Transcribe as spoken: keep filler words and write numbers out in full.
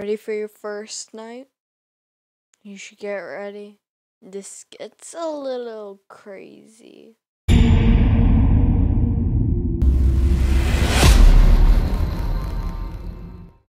Ready for your first night? You should get ready. This gets a little crazy.